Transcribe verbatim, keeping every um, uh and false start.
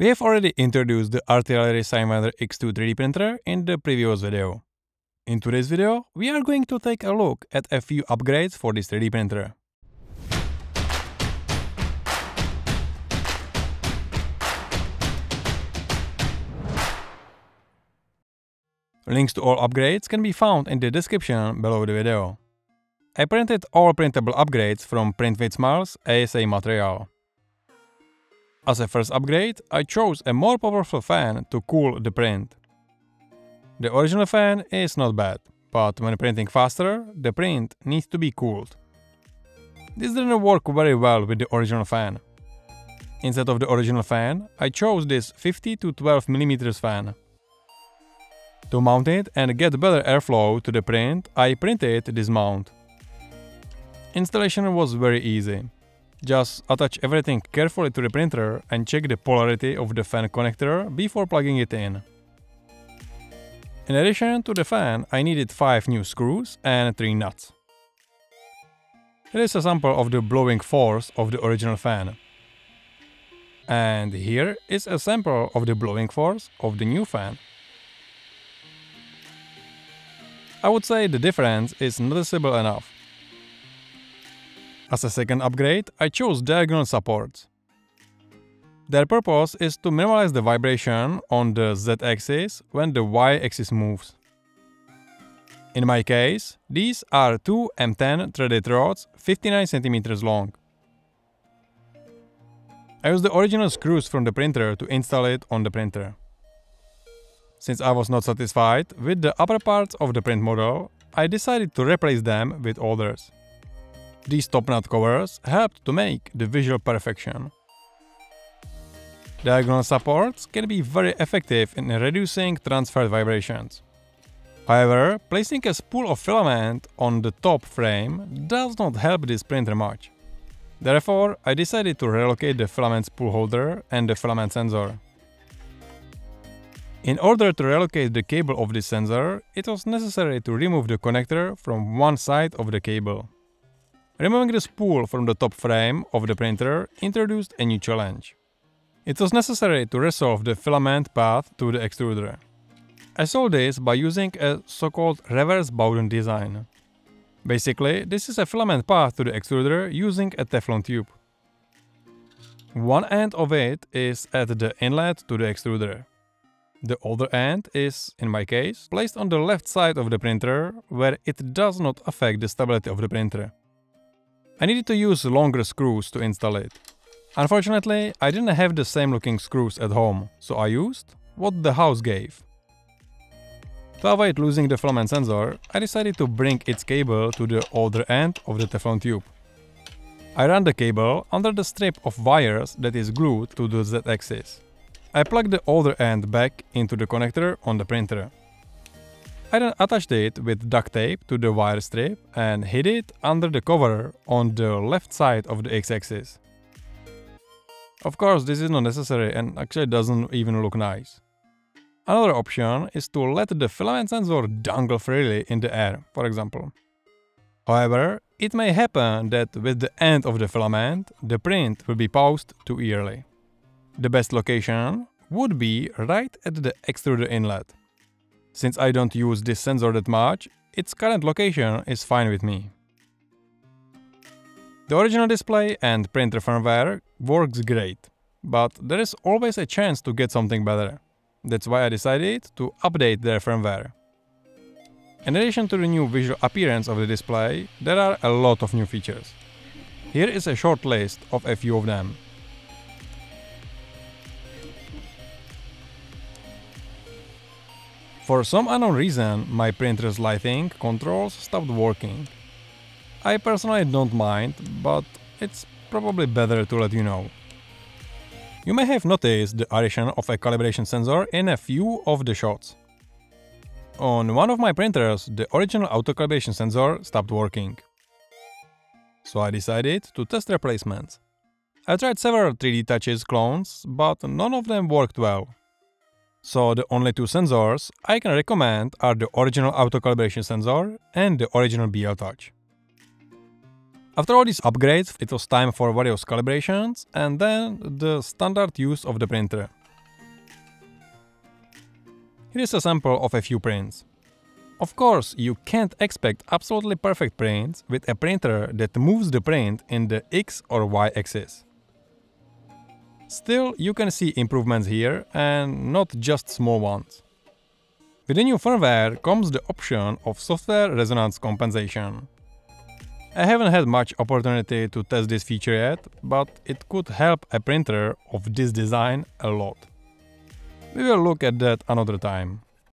We have already introduced the Artillery SignVinder X two three D printer in the previous video. In today's video, we are going to take a look at a few upgrades for this three D printer. Links to all upgrades can be found in the description below the video. I printed all printable upgrades from Print with Smiles A S A material. As a first upgrade, I chose a more powerful fan to cool the print. The original fan is not bad, but when printing faster, the print needs to be cooled. This didn't work very well with the original fan. Instead of the original fan, I chose this fifty to twelve millimeter fan. To mount it and get better airflow to the print, I printed this mount. Installation was very easy. Just attach everything carefully to the printer and check the polarity of the fan connector before plugging it in. In addition to the fan, I needed five new screws and three nuts. Here is a sample of the blowing force of the original fan. And here is a sample of the blowing force of the new fan. I would say the difference is noticeable enough. As a second upgrade, I chose diagonal supports. Their purpose is to minimize the vibration on the Z-axis when the Y-axis moves. In my case, these are two M ten threaded rods fifty-nine centimeters long. I used the original screws from the printer to install it on the printer. Since I was not satisfied with the upper parts of the print model, I decided to replace them with others. These top nut covers helped to make the visual perfection. Diagonal supports can be very effective in reducing transferred vibrations. However, placing a spool of filament on the top frame does not help this printer much. Therefore, I decided to relocate the filament spool holder and the filament sensor. In order to relocate the cable of this sensor, it was necessary to remove the connector from one side of the cable. Removing the spool from the top frame of the printer introduced a new challenge. It was necessary to resolve the filament path to the extruder. I solved this by using a so-called reverse Bowden design. Basically, this is a filament path to the extruder using a Teflon tube. One end of it is at the inlet to the extruder. The other end is, in my case, placed on the left side of the printer, where it does not affect the stability of the printer. I needed to use longer screws to install it. Unfortunately, I didn't have the same looking screws at home, so I used what the house gave. To avoid losing the filament sensor, I decided to bring its cable to the other end of the Teflon tube. I ran the cable under the strip of wires that is glued to the Z-axis. I plugged the other end back into the connector on the printer. I then attached it with duct tape to the wire strip and hid it under the cover on the left side of the X-axis. Of course, this is not necessary and actually doesn't even look nice. Another option is to let the filament sensor dangle freely in the air, for example. However, it may happen that with the end of the filament, the print will be paused too early. The best location would be right at the extruder inlet. Since I don't use this sensor that much, its current location is fine with me. The original display and printer firmware works great, but there is always a chance to get something better. That's why I decided to update their firmware. In addition to the new visual appearance of the display, there are a lot of new features. Here is a short list of a few of them. For some unknown reason, my printer's lighting controls stopped working. I personally don't mind, but it's probably better to let you know. You may have noticed the addition of a calibration sensor in a few of the shots. On one of my printers, the original auto calibration sensor stopped working. So I decided to test replacements. I tried several three D Touches clones, but none of them worked well. So the only two sensors I can recommend are the original auto calibration sensor and the original B L Touch. After all these upgrades, it was time for various calibrations and then the standard use of the printer. Here is a sample of a few prints. Of course, you can't expect absolutely perfect prints with a printer that moves the print in the X or Y axis. Still, you can see improvements here, and not just small ones. With the new firmware comes the option of software resonance compensation. I haven't had much opportunity to test this feature yet, but it could help a printer of this design a lot. We will look at that another time.